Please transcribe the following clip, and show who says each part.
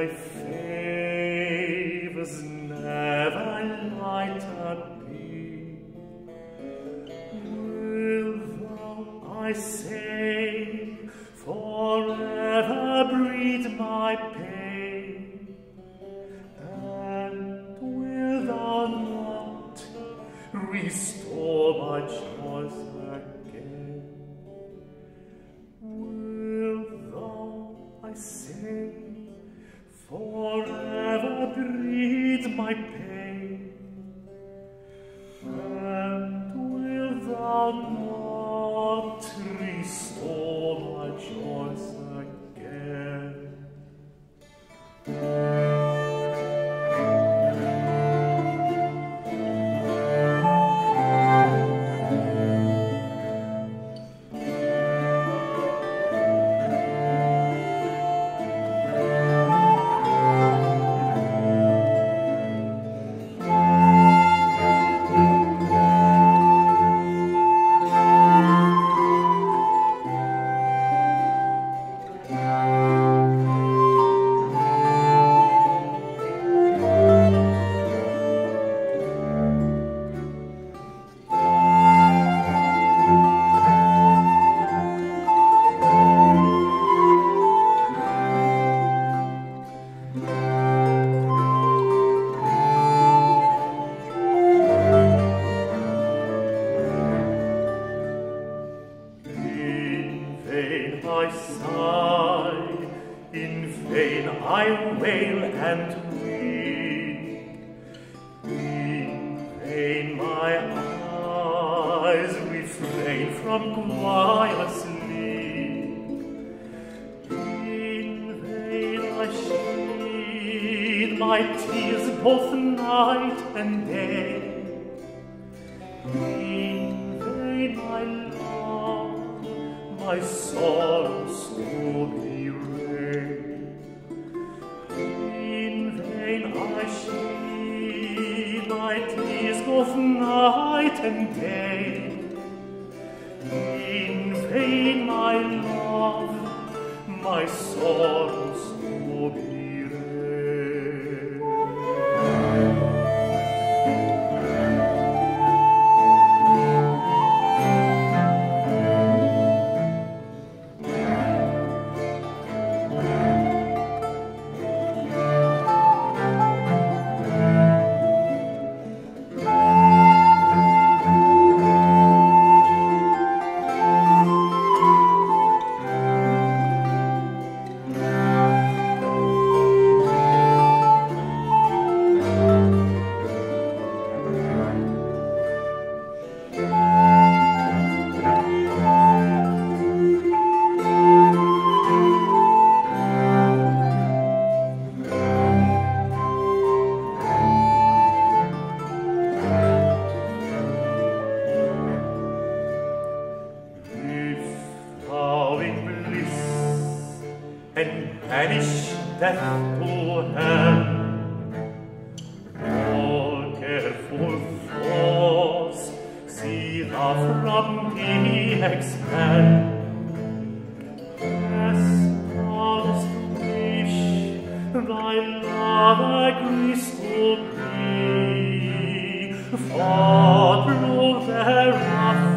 Speaker 1: thy favors never lighter be. Wilt thou, I say, forever breed my pain, and wilt thou not restore my joys again? Wilt thou, I say, forever breed my pain, and wilt thou not restore my joys again? I sigh, in vain I wail and weep, in vain my eyes refrain from quiet sleep, in vain I shed my tears both night and day, in vain I my sorrows to bewray. In vain I shed my tears both night and day. In vain my love, my sorrows to bewray. And banish death to hell, all careful thoughts see thou from me expel. As thou dost wish thy love agrees to be, for through their wrath